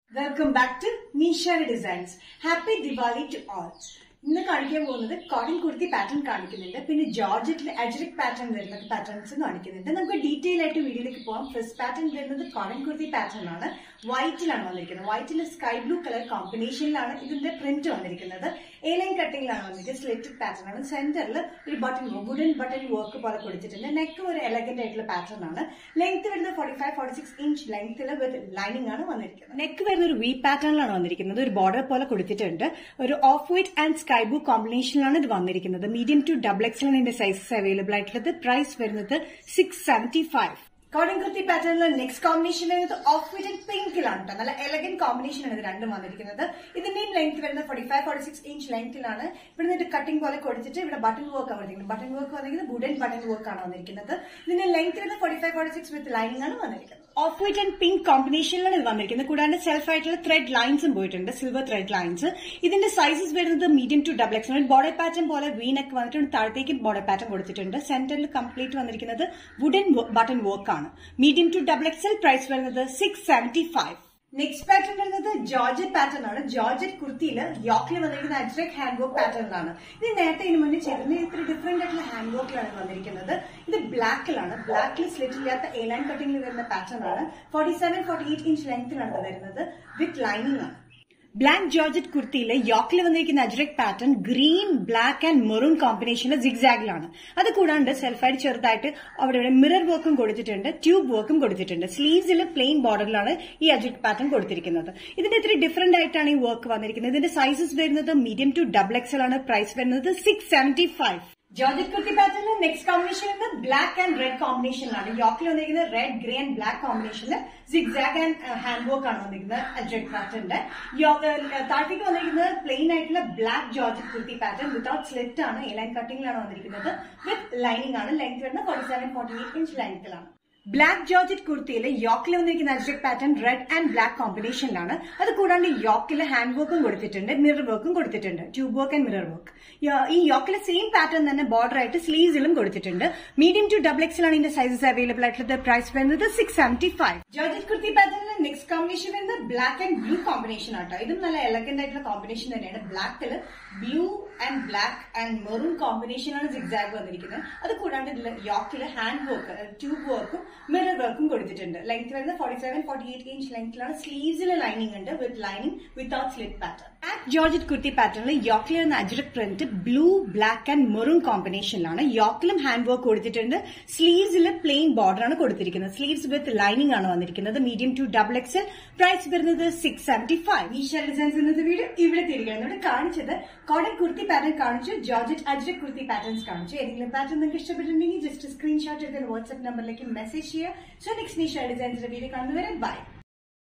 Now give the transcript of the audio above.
Welcome back to Nishani Designs. Happy Diwali to all. ഇന്ന് കാണിക്കാൻ പോകുന്നത് കോട്ടൺ കുർത്തി പാറ്റേൺ കാണിക്കുന്നുണ്ട്. പിന്നെ ജോർജറ്റിൽ അജ്രക് പാറ്റേൺ വരുന്ന പാറ്റേൺസും കാണിക്കുന്നുണ്ട്. നമുക്ക് ഡീറ്റെയിൽ ആയിട്ട് വീഡിയോയിലേക്ക് പോകാം. ഫസ്റ്റ് പാറ്റേൺ വരുന്നത് കോട്ടൺ കുർത്തി പാറ്റേൺ ആണ്. വൈറ്റിലാണ് വന്നിരിക്കുന്നത്. വൈറ്റിൽ സ്കൈ ബ്ലൂ കളർ കോമ്പിനേഷനിലാണ് ഇതിന്റെ പ്രിന്റ് വന്നിരിക്കുന്നത്. എ ലൈൻ കട്ടിംഗിലാണ് വന്നിരിക്കുന്നത്. സ്ലിറ്റഡ് പാറ്റേൺ ആണ്. സെന്ററിൽ ഒരു വുഡൻ ബട്ടൺ വർക്ക് പോലെ കൊടുത്തിട്ടുണ്ട്. നെക്ക് ഒരു എലഗന്റ് ആയിട്ടുള്ള പാറ്റേൺ ആണ്. ലെങ്ത് വരുന്നത് 45-46 ഇഞ്ച് ലെങ്ത്തിൽ വിത്ത് ലൈനിങ് ആണ് വന്നിരിക്കുന്നത്. നെക്ക് വരുന്ന ഒരു വി പാറ്റേണിലാണ് വന്നിരിക്കുന്നത്. ഒരു ബോർഡർ പോലെ കൊടുത്തിട്ടുണ്ട്. ഒരു off white and sky blue കോമ്പിനേഷനിലാണ് ഇത് വന്നിരിക്കുന്നത്. മീഡിയം ടു ഡബിൾ എക്സൽ ഇതിന്റെ സൈസസ് അവൈലബിൾ ആയിട്ടുള്ളത്. പ്രൈസ് വരുന്നത് 675. കോട്ടൺ കുർത്തി പാറ്റേണിൽ നെക്സ്റ്റ് കോമ്പിനേഷൻ വരുന്നത് ഓഫ് വൈറ്റ് ആൻഡ് പിങ്കിലാണ്. നല്ല എലഗന്റ് കോമ്പിനേഷൻ ആണ് ഇത് രണ്ടും വന്നിരിക്കുന്നത്. ഇതിന്റെയും ലെങ്ത് വരുന്നത് 45-46 ഇഞ്ച് ലെങ്ത്തിലാണ്. ഇവിടെ നിന്ന് കട്ടിംഗ് പോലെ കൊടുത്തിട്ട് ഇവിടെ ബട്ടൺ വർക്ക് ആണ് വന്നിരിക്കുന്നത്. ബട്ടൺ വർക്ക് വന്നിരിക്കുന്നത് വുഡൻ ബട്ടൺ വർക്ക് ആണ് വന്നിരിക്കുന്നത്. ഇതിന്റെ ലെങ്ത് വരുന്നത് 45-46 വിത്ത് ലൈനിങ് ആണ് വന്നിരിക്കുന്നത്. ഓഫ് വൈറ്റ് ആൻഡ് പിങ്ക് കോമ്പിനേഷനിലാണ് ഇത് വന്നിരിക്കുന്നത്. കൂടാതെ സെൽഫ് ആയിട്ടുള്ള ത്രെഡ് ലൈൻസും പോയിട്ടുണ്ട്. Silver thread lines. ഇതിന്റെ സൈസസ് വരുന്നത് medium to double X. Border pattern പോലെ വി നെക്ക് വന്നിട്ടുണ്ട്. താഴത്തേക്ക് ബോർഡർ പാറ്റേൺ കൊടുത്തിട്ടുണ്ട്. സെന്ററിൽ കംപ്ലീറ്റ് വന്നിരിക്കുന്നത് വുഡൻ ബട്ടൺ വർക്ക് ആണ്. Medium to double XL. Price വരുന്നത് 675. നെക്സ്റ്റ് പാറ്റേൺ വരുന്നത് ജോർജറ്റ് പാറ്റേൺ ആണ്. ജോർജറ്റ് കുർത്തിയിൽ യോക്കിൽ വന്നിരിക്കുന്ന അജ്രക് ഹാൻഡ് വർക്ക് പാറ്റേണിലാണ്. ഇത് നേരത്തെ ഇതിന് മുന്നേ ചെയ്തിരുന്നത് ഇത്തിരി ഡിഫറെന്റ് ആയിട്ടുള്ള ഹാൻഡ് വർക്കിലാണ് വന്നിരിക്കുന്നത്. ഇത് ബ്ലാക്കിലാണ്. ബ്ലാക്കിൽ സ്ലിറ്റ് ഇല്ലാത്ത എ ലൈൻ കട്ടിംഗിൽ വരുന്ന പാറ്റേൺ ആണ്. 47-48 ഇഞ്ച് ലെങ്ത്തിലാണ് വരുന്നത്. വിത്ത് ലൈനിങ് ആണ്. ബ്ലാക്ക് ജോർജറ്റ് കുർത്തിയിലെ യോക്കിൽ വന്നിരിക്കുന്ന ajrak pattern green, black and maroon കോമ്പിനേഷനിൽ സിഗ്സാഗിലാണ്. അത് കൂടാണ്ട് സെൽഫായിട്ട് ചെറുതായിട്ട് അവിടെ മിറർ വർക്കും കൊടുത്തിട്ടുണ്ട്. ട്യൂബ് വർക്കും കൊടുത്തിട്ടുണ്ട്. സ്ലീവ്സിൽ പ്ലെയിൻ ബോർഡറിലാണ് ഈ അജ്രക് പാറ്റേൺ കൊടുത്തിരിക്കുന്നത്. ഇതിന്റെ ഇത്തിരി ഡിഫറെന്റ് ആയിട്ടാണ് ഈ വർക്ക് വന്നിരിക്കുന്നത്. ഇതിന്റെ സൈസസ് വരുന്നത് മീഡിയം ടു ഡബിൾ എക്സൽ ആണ്. പ്രൈസ് വരുന്നത് 675. ജോർജറ്റ് കുർത്തി പാറ്റേണിൽ next combination black and red കോമ്പിനേഷനിലാണ്. യോക്കിൽ വന്നിരിക്കുന്നത് റെഡ്, ഗ്രേ ആൻഡ് ബ്ലാക്ക് കോമ്പിനേഷനിൽ സിഗ്സാഗ് ആൻഡ് ഹാൻഡ് വർക്ക് ആണ് വന്നിരിക്കുന്നത്. അജ്രക് പാറ്റേണിന്റെ താഴത്തേക്ക് വന്നിരിക്കുന്നത് പ്ലെയിൻ ആയിട്ടുള്ള black georgette kurti pattern without slit ആണ്. എ ലൈൻ കട്ടിംഗിലാണ് വന്നിരിക്കുന്നത്. വിത്ത് ലൈനിങ് ആണ്. ലെങ്ത് വരുന്നത് 47-48 ഇഞ്ച് ലെങ്ത്തിലാണ്. ബ്ലാക്ക് ജോർജറ്റ് കുർത്തിയിൽ യോക്കിൽ വന്നിരിക്കുന്ന ajrak pattern red and black കോമ്പിനേഷനിലാണ്. അത് കൂടാണ്ട് യോക്കിൽ ഹാൻഡ് വർക്കും കൊടുത്തിട്ടുണ്ട്. മിറർ വർക്കും കൊടുത്തിട്ടുണ്ട്. Tube work and mirror work. ഈ യോക്കിലെ സെയിം പാറ്റേൺ തന്നെ ബോർഡർ ആയിട്ട് സ്ലീവ്സിലും കൊടുത്തിട്ടുണ്ട്. മീഡിയം ടു ഡബിൾ എക്സൽ ആണ് ഇതിന്റെ സൈസസ് അവൈലബിൾ ആയിട്ടുള്ളത്. പ്രൈസ് വരുന്നത് 675. ജോർജറ്റ് കുർത്തി പാറ്റേണിൽ നെക്സ്റ്റ് കോമ്പിനേഷൻ വരുന്നത് ബ്ലാക്ക് ആൻഡ് ബ്ലൂ കോമ്പിനേഷൻ ആട്ടോ. ഇതും നല്ല എലഗന്റ് ആയിട്ടുള്ള കോമ്പിനേഷൻ തന്നെയാണ്. ബ്ലാക്കിൽ blue and black and maroon കോമ്പിനേഷനാണ് സിഗ്സാഗ് വന്നിരിക്കുന്നത്. അത് കൂടാണ്ട് ഇതിൽ യോക്കിൽ ഹാൻഡ് വർക്ക്, ട്യൂബ് വർക്കും മിറർ വർക്കും കൊടുത്തിട്ടുണ്ട്. ലെങ്ത് വരുന്നത് 47-48 ഇഞ്ച് ലെങ്ത്തിലാണ്. സ്ലീവ്സിൽ ലൈനിങ് ഉണ്ട്. With lining without slit pattern. Black georgette kurti പാറ്റേണിൽ യോക്കിൽ വരുന്ന ajrakh print blue, black and maroon കോമ്പിനേഷനിലാണ്. യോക്കിലും ഹാൻഡ് വർക്ക് കൊടുത്തിട്ടുണ്ട്. സ്ലീവ്സിൽ പ്ലെയിൻ ബോർഡർ ആണ് കൊടുത്തിരിക്കുന്നത്. സ്ലീവ്സ് വിത്ത് ലൈനിങ് ആണ് വന്നിരിക്കുന്നത്. Medium to double XL. Price വരുന്നത് 675. നിഷാനി ഡിസൈൻസ് ഇന്നത്തെ വീഡിയോ ഇവിടെ തിരികെയാണ്. ഇവിടെ കാണിച്ചത് കോട്ടൺ കുർത്തി പാറ്റേൺ കാണിച്ചു, ജോർജറ്റ് അജ്രക് കുർത്തി പാറ്റേൺസ് കാണിച്ചു. ഏതെങ്കിലും പാറ്റേൺ നിങ്ങൾക്ക് ഇഷ്ടപ്പെട്ടിട്ടുണ്ടെങ്കിൽ ജസ്റ്റ് സ്ക്രീൻഷോട്ട് എടുത്ത് വാട്സ്ആപ്പ് നമ്പറിലേക്ക് മെസ്സേജ് ചെയ്യുക. സോ നെക്സ്റ്റ് നിഷാനി ഡിസൈൻസിന്റെ വീഡിയോ കാണുന്നവരെ ബൈ.